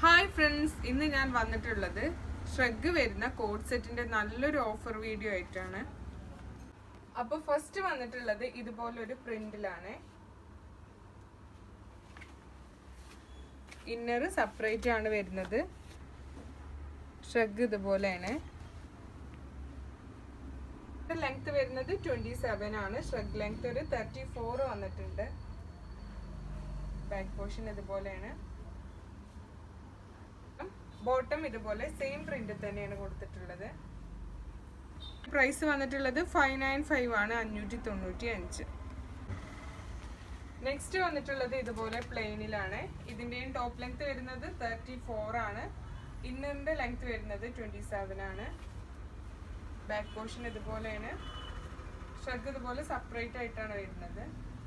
Hi friends, ഇന്ന് ഞാൻ വന്നിട്ടുള്ളത് ഷ്രഗ് വരുന്ന കോഡ് സെറ്റിന്റെ നല്ലൊരു ഓഫർ വീഡിയോ ആയിട്ടാണ്. അപ്പോൾ ഫസ്റ്റ് വന്നിട്ടുള്ളത് ഇതുപോലൊരു പ്രിന്റിലാണ്. ഇന്നർ സെപ്പറേറ്റ് ആണ് വരുന്നത്. ഷ്രഗ് ഇതുപോലെയാണ്. ലെങ്ത് വരുന്നത് 27 ആണ്. ഷ്രഗ് ലെങ്ത് ഒരു 34 വന്നിട്ടുണ്ട്. ബാക്ക് പോർഷൻ ഇതുപോലെയാണ്. ബോട്ടം ഇതുപോലെ സെയിം പ്രിന്റ് തന്നെയാണ് കൊടുത്തിട്ടുള്ളത്. പ്രൈസ് വന്നിട്ടുള്ളത് 595 ആണ്, 595. നെക്സ്റ്റ് വന്നിട്ടുള്ളത് ഇതുപോലെ പ്ലെയിനിലാണ്. ഇതിന്റെയും ടോപ്പ് ലെങ്ത് വരുന്നത് 34 ആണ്. ഇന്നറിന്റെ ലെങ്ത് വരുന്നത് 27 ആണ്. ബാക്ക് പോർഷൻ ഇതുപോലെയാണ്. ഷ്രഗ് ഇതുപോലെ സെപ്പറേറ്റ് ആയിട്ടാണ് വരുന്നത്.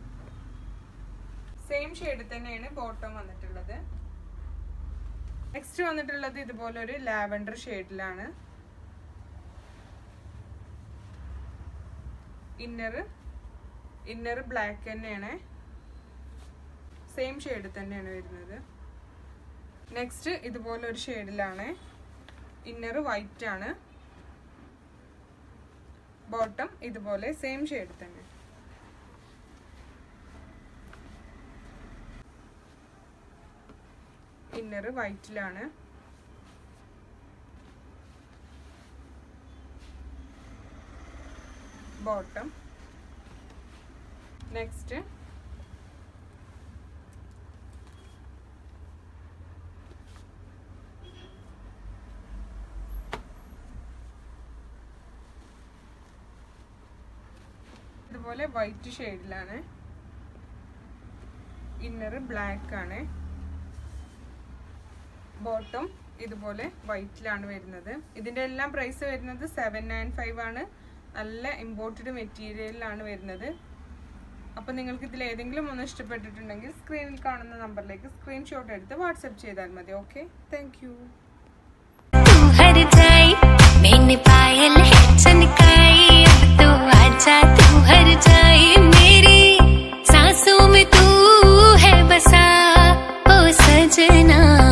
സെയിം ഷെയ്ഡ് തന്നെയാണ് ബോട്ടം വന്നിട്ടുള്ളത്. നെക്സ്റ്റ് വന്നിട്ടുള്ളത് ഇതുപോലെ ഒരു ലാവൻഡർ ഷെയ്ഡിലാണ്. ഇന്നർ ബ്ലാക്ക് തന്നെയാണ്. സെയിം ഷെയ്ഡ് തന്നെയാണ് വരുന്നത്. നെക്സ്റ്റ് ഇതുപോലെ ഒരു ഷെയ്ഡിലാണ്. ഇന്നർ വൈറ്റ് ആണ്. ബോട്ടം ഇതുപോലെ സെയിം ഷെയ്ഡ് തന്നെ. ഇന്നർ വൈറ്റിലാണ്. ബോട്ടം. നെക്സ്റ്റ് ഇതുപോലെ വൈറ്റ് ഷെയ്ഡിലാണ്. ഇന്നർ ബ്ലാക്ക് ആണ്. ബോട്ടം ഇതുപോലെ വൈറ്റിലാണ് വരുന്നത്. ഇതിന്റെ എല്ലാം പ്രൈസ് വരുന്നത് 795 ആണ്. നല്ല ഇമ്പോർട്ടഡ് മെറ്റീരിയലിലാണ് വരുന്നത്. അപ്പോൾ നിങ്ങൾക്ക് ഇതിൽ ഏതെങ്കിലും ഒന്ന് ഇഷ്ടപ്പെട്ടിട്ടുണ്ടെങ്കിൽ സ്ക്രീനിൽ കാണുന്ന നമ്പറിലേക്ക് സ്ക്രീൻഷോട്ട് എടുത്ത് വാട്സപ്പ് ചെയ്താൽ മതി. Okay, thank you. सांसों में तू है बसा ओ सजना.